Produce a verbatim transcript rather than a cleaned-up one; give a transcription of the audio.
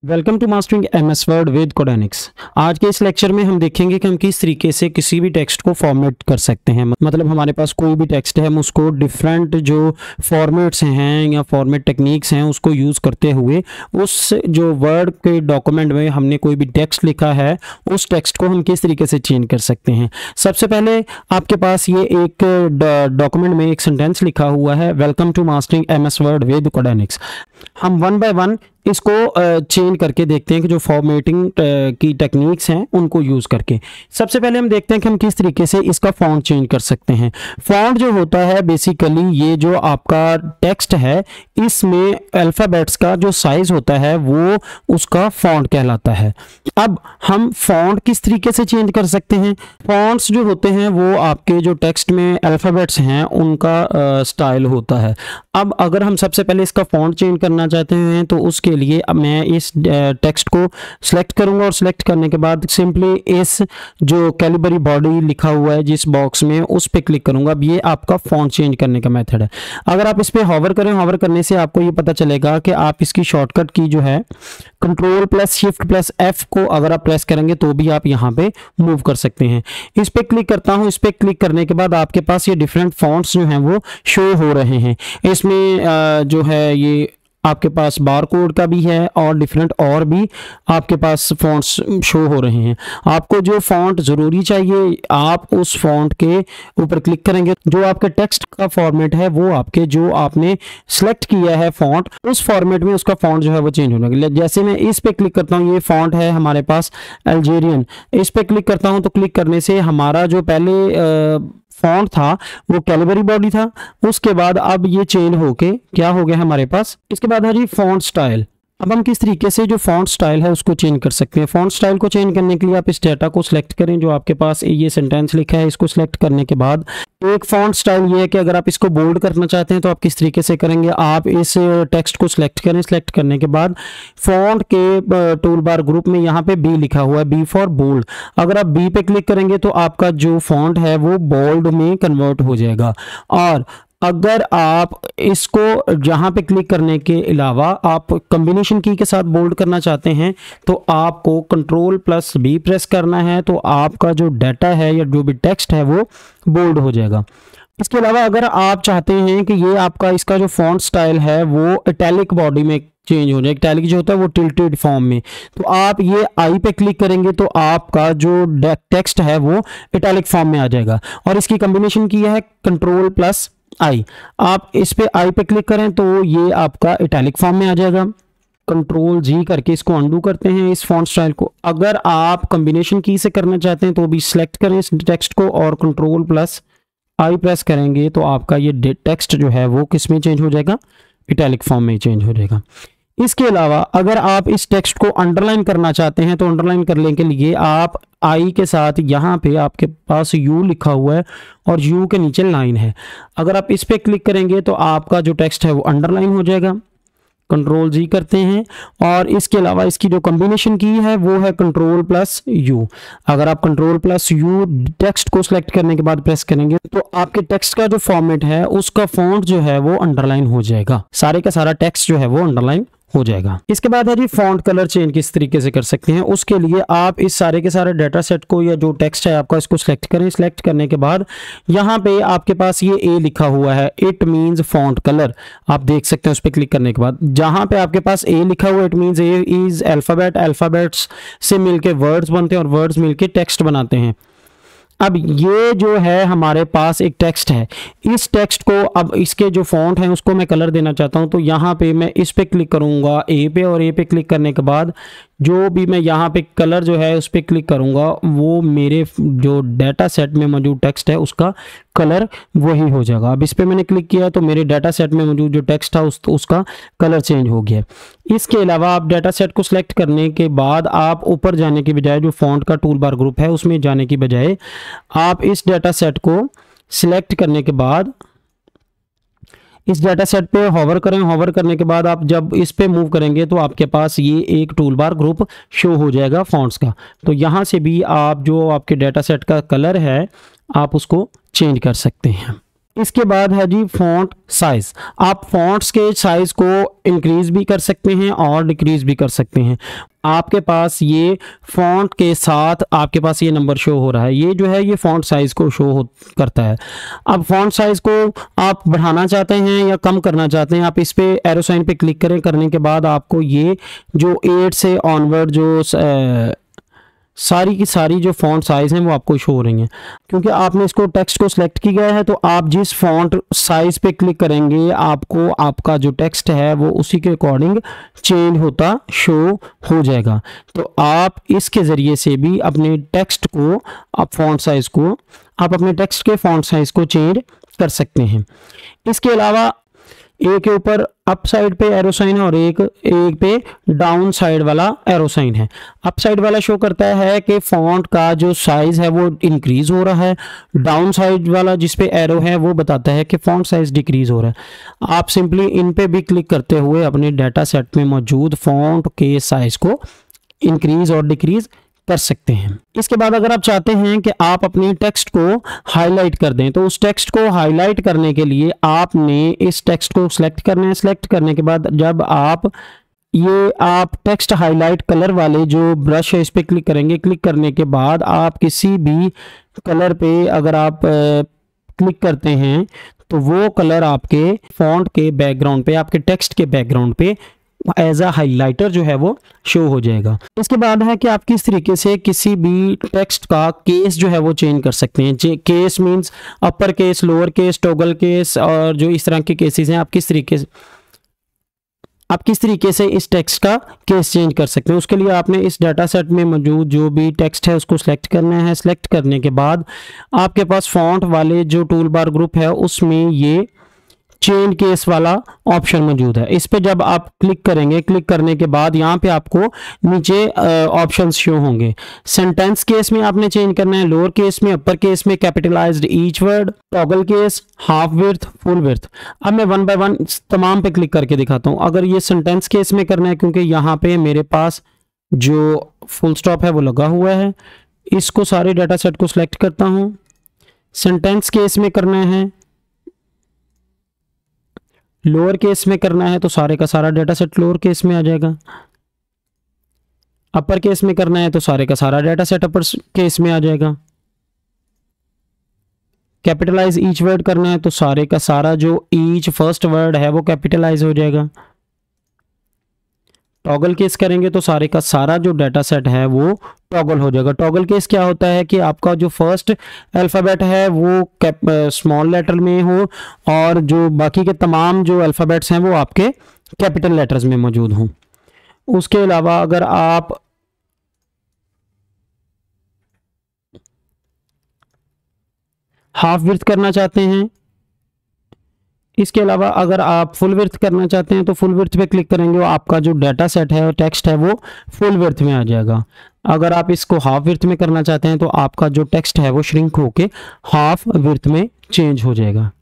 Welcome to mastering M S word with Codenix. आज के इस लेक्चर में हम देखेंगे कि हम किस तरीके से किसी भी टेक्स्ट को फॉर्मेट कर सकते हैं। मतलब हमारे पास कोई भी टेक्स्ट है, हम उसको डिफरेंट जो फॉर्मेट्स हैं या फॉर्मेट टेक्निक्स हैं उसको यूज़ करते हुए उस जो वर्ड के डॉक्यूमेंट में हमने कोई भी टेक्स्ट लिखा है उस टेक्स्ट को हम किस तरीके से चेंज कर सकते हैं। सबसे पहले आपके पास ये एक डॉक्यूमेंट में एक सेंटेंस लिखा हुआ है, welcome to mastering M S word with Codenix. हम वन बाय वन इसको चेंज करके देखते हैं कि जो फॉर्मेटिंग की टेक्निक्स हैं उनको यूज़ करके। सबसे पहले हम देखते हैं कि हम किस तरीके से इसका फॉन्ट चेंज कर सकते हैं। फॉन्ट जो होता है बेसिकली ये जो आपका टेक्स्ट है इसमें अल्फ़ाबेट्स का जो साइज़ होता है वो उसका फॉन्ट कहलाता है। अब हम फॉन्ट किस तरीके से चेंज कर सकते हैं। फॉन्ट्स जो होते हैं वो आपके जो टेक्स्ट में अल्फ़ाबेट्स हैं उनका स्टाइल होता है। अब अगर हम सबसे पहले इसका फॉन्ट चेंज करना चाहते हैं तो उसके लिए मैं इस टेक्स्ट को सिलेक्ट करूंगा और सिलेक्ट करने के बाद सिंपली इस जो कैलिबरी बॉडी लिखा हुआ है जिस बॉक्स में उस पर क्लिक करूंगा। अब ये आपका फॉन्ट चेंज करने का मेथड है। अगर आप इस पर हॉवर करें, हॉवर करने से आपको ये पता चलेगा कि आप इसकी शॉर्टकट की जो है control plus shift plus F को अगर आप प्रेस करेंगे तो भी आप यहाँ पे मूव कर सकते हैं। इस पर क्लिक करता हूँ। इस पर क्लिक करने के बाद आपके पास ये डिफरेंट फॉन्ट्स जो हैं वो शो हो रहे हैं। इसमें जो है ये आपके पास बार कोड का भी है और डिफरेंट और भी आपके पास फॉन्ट्स शो हो रहे हैं। आपको जो फॉन्ट ज़रूरी चाहिए आप उस फॉन्ट के ऊपर क्लिक करेंगे। जो आपके टेक्स्ट का फॉर्मेट है वो आपके जो आपने सेलेक्ट किया है फॉन्ट उस फॉर्मेट में उसका फॉन्ट जो है वो चेंज होने लगे। जैसे मैं इस पे क्लिक करता हूँ, ये फॉन्ट है हमारे पास अल्जेरियन। इस पे क्लिक करता हूँ तो क्लिक करने से हमारा जो पहले आ, फॉन्ट था वो कैलिबरी बॉडी था। उसके बाद अब ये चेंज होके क्या हो गया हमारे पास। इसके बाद है जी फॉन्ट स्टाइल। अब हम किस तरीके से जो फॉन्ट स्टाइल है उसको चेंज कर सकते हैं। फॉन्ट स्टाइल को चेंज करने के लिए आप इस डाटा को सिलेक्ट करें जो आपके पास ये सेंटेंस लिखा है। इसको सिलेक्ट करने के बाद एक फॉन्ट स्टाइल ये है कि अगर आप इसको बोल्ड करना चाहते हैं तो आप किस तरीके से करेंगे। आप इस टेक्स्ट को सिलेक्ट करें। सिलेक्ट करने के बाद फॉन्ट के टूल बार ग्रुप में यहाँ पे बी लिखा हुआ है, बी फॉर बोल्ड। अगर आप बी पे क्लिक करेंगे तो आपका जो फॉन्ट है वो बोल्ड में कन्वर्ट हो जाएगा। और अगर आप इसको जहाँ पे क्लिक करने के अलावा आप कॉम्बिनेशन की के साथ बोल्ड करना चाहते हैं तो आपको कंट्रोल प्लस बी प्रेस करना है तो आपका जो डाटा है या जो भी टेक्स्ट है वो बोल्ड हो जाएगा। इसके अलावा अगर आप चाहते हैं कि ये आपका इसका जो फॉन्ट स्टाइल है वो इटैलिक बॉडी में चेंज हो जाए, इटैलिक जो होता है वो टिल्टेड फॉर्म में, तो आप ये आई पे क्लिक करेंगे तो आपका जो टेक्स्ट है वो इटैलिक फॉर्म में आ जाएगा। और इसकी कॉम्बिनेशन की है कंट्रोल प्लस आई। आप इस पे आई पे क्लिक करें तो ये आपका इटैलिक फॉर्म में आ जाएगा। कंट्रोल जी करके इसको अंडू करते हैं इस फॉन्ट स्टाइल को। अगर आप कॉम्बिनेशन की से करना चाहते हैं तो भी सिलेक्ट करें इस टेक्स्ट को और कंट्रोल प्लस आई प्रेस करेंगे तो आपका ये टेक्स्ट जो है वो किस में चेंज हो जाएगा, इटैलिक फॉर्म में चेंज हो जाएगा। इसके अलावा अगर आप इस टेक्स्ट को अंडरलाइन करना चाहते हैं तो अंडरलाइन करने के लिए आप आई के साथ यहाँ पे आपके पास यू लिखा हुआ है और यू के नीचे लाइन है। अगर आप इस पे क्लिक करेंगे तो आपका जो टेक्स्ट है वो अंडरलाइन हो जाएगा। कंट्रोल जी करते हैं और इसके अलावा इसकी जो कॉम्बिनेशन की है वो है कंट्रोल प्लस यू। अगर आप कंट्रोल प्लस यू टेक्स्ट को सिलेक्ट करने के बाद प्रेस करेंगे तो आपके टेक्स्ट का जो फॉर्मेट है उसका फॉन्ट जो है वो अंडरलाइन हो जाएगा। सारे का सारा टेक्स्ट जो है वो अंडरलाइन हो जाएगा। इसके बाद है जी फॉन्ट कलर चेंज किस तरीके से कर सकते हैं। उसके लिए आप इस सारे के सारे डाटा सेट को या जो टेक्स्ट है आपका इसको सिलेक्ट करें। सिलेक्ट करने के बाद यहाँ पे आपके पास ये ए लिखा हुआ है, इट मींस फॉन्ट कलर। आप देख सकते हैं उस पर क्लिक करने के बाद जहाँ पे आपके पास ए लिखा हुआ है it means A is alphabet. Alphabets से मिलके वर्ड्स बनते हैं और वर्ड्स मिलके टेक्स्ट बनाते हैं। अब ये जो है हमारे पास एक टेक्स्ट है, इस टेक्स्ट को अब इसके जो फॉन्ट है उसको मैं कलर देना चाहता हूँ तो यहाँ पे मैं इस पे क्लिक करूँगा ए पे और ए पे क्लिक करने के बाद जो भी मैं यहाँ पे कलर जो है उस पर क्लिक करूँगा वो मेरे जो डाटा सेट में मौजूद टेक्स्ट है उसका कलर वही हो जाएगा। अब इस पर मैंने क्लिक किया तो मेरे डाटा सेट में मौजूद जो टेक्स्ट था उस उसका कलर चेंज हो गया। इसके अलावा आप डाटा सेट को सिलेक्ट करने के बाद आप ऊपर जाने की बजाय जो फॉन्ट का टूल बार ग्रुप है उसमें जाने की बजाय आप इस डाटा सेट को सिलेक्ट करने के बाद इस डाटा सेट पे हॉवर करें। हॉवर करने के बाद आप जब इस पे मूव करेंगे तो आपके पास ये एक टूल बार ग्रुप शो हो जाएगा फॉन्ट्स का। तो यहाँ से भी आप जो आपके डाटा सेट का कलर है आप उसको चेंज कर सकते हैं। इसके बाद है जी फॉन्ट साइज। आप फॉन्ट्स के साइज को इंक्रीज भी कर सकते हैं और डिक्रीज भी कर सकते हैं। आपके पास ये फॉन्ट के साथ आपके पास ये नंबर शो हो रहा है, ये जो है ये फॉन्ट साइज को शो हो करता है। अब फॉन्ट साइज को आप बढ़ाना चाहते हैं या कम करना चाहते हैं, आप इस पे एरो साइन पे क्लिक करें। करने के बाद आपको ये जो एट से ऑनवर्ड जो आ, सारी की सारी जो फॉन्ट साइज़ हैं वो आपको शो हो रही हैं। क्योंकि आपने इसको टेक्स्ट को सिलेक्ट किया है तो आप जिस फॉन्ट साइज़ पे क्लिक करेंगे आपको आपका जो टेक्स्ट है वो उसी के अकॉर्डिंग चेंज होता शो हो जाएगा। तो आप इसके ज़रिए से भी अपने टेक्स्ट को, आप फॉन्ट साइज़ को, आप अपने टेक्स्ट के फॉन्ट साइज़ को चेंज कर सकते हैं। इसके अलावा एक के ऊपर अप साइड पे एरो साइन है और एक एक पे डाउन साइड वाला एरो साइन है। अप साइड वाला शो करता है कि फॉन्ट का जो साइज है वो इंक्रीज हो रहा है। डाउन साइड वाला जिस पे एरो है वो बताता है कि फॉन्ट साइज डिक्रीज हो रहा है। आप सिंपली इन पे भी क्लिक करते हुए अपने डाटा सेट में मौजूद फॉन्ट के साइज को इंक्रीज और डिक्रीज कर सकते हैं। इसके बाद अगर आप चाहते हैं कि आप अपने टेक्स्ट को हाईलाइट कर दें तो उस टेक्स्ट को हाईलाइट करने के लिए आपने इस टेक्स्ट को सिलेक्ट करना है। सिलेक्ट करने के बाद जब आप ये आप टेक्स्ट हाईलाइट कलर वाले जो ब्रश है इस पर क्लिक करेंगे। क्लिक करने के बाद आप किसी भी कलर पे अगर आप क्लिक करते हैं तो वो कलर आपके फॉन्ट के बैकग्राउंड पे, आपके टेक्स्ट के बैकग्राउंड पे एज अ हाइलाइटर जो है वो शो हो जाएगा। इसके बाद है कि आप किस तरीके से किसी भी टेक्स्ट का केस जो है वो चेंज कर सकते हैं। Case means upper case, lower case, toggle case और जो इस तरह के केसेस हैं, आप किस तरीके से आप किस तरीके से इस टेक्स्ट का केस चेंज कर सकते हैं। उसके लिए आपने इस डाटा सेट में मौजूद जो भी टेक्स्ट है उसको सिलेक्ट करना है। सिलेक्ट करने के बाद आपके पास फॉन्ट वाले जो टूल बार ग्रुप है उसमें ये चेंज केस वाला ऑप्शन मौजूद है। इस पे जब आप क्लिक करेंगे, क्लिक करने के बाद यहाँ पे आपको नीचे ऑप्शंस शो होंगे। सेंटेंस केस में आपने चेंज करना है, लोअर केस में, अपर केस में, capitalized each word, toggle case, half width, full width. अब मैं वन बाय वन तमाम पे क्लिक करके दिखाता हूँ। अगर ये सेंटेंस केस में करना है, क्योंकि यहाँ पे मेरे पास जो फुल स्टॉप है वो लगा हुआ है, इसको सारे डाटा सेट को सिलेक्ट करता हूँ। सेंटेंस केस में करना है, लोअर केस में करना है तो सारे का सारा डाटा सेट लोअर केस में आ जाएगा। अपर केस में करना है तो सारे का सारा डाटा सेट अपर केस में आ जाएगा। कैपिटलाइज ईच वर्ड करना है तो सारे का सारा जो ईच फर्स्ट वर्ड है वो कैपिटलाइज हो जाएगा। टॉगल केस करेंगे तो सारे का सारा जो डाटा सेट है वो टॉगल हो जाएगा। टॉगल केस क्या होता है कि आपका जो फर्स्ट अल्फ़ाबेट है वो स्मॉल लेटर में हो और जो बाकी के तमाम जो अल्फ़ाबेट्स हैं वो आपके कैपिटल लेटर्स में मौजूद हों। उसके अलावा अगर आप हाफ विड्थ करना चाहते हैं, इसके अलावा अगर आप फुल विड्थ करना चाहते हैं तो फुल विड्थ पे क्लिक करेंगे, वो आपका जो डाटा सेट है और टेक्स्ट है वो फुल विड्थ में आ जाएगा। अगर आप इसको हाफ विड्थ में करना चाहते हैं तो आपका जो टेक्स्ट है वो श्रिंक होके हाफ विड्थ में चेंज हो जाएगा।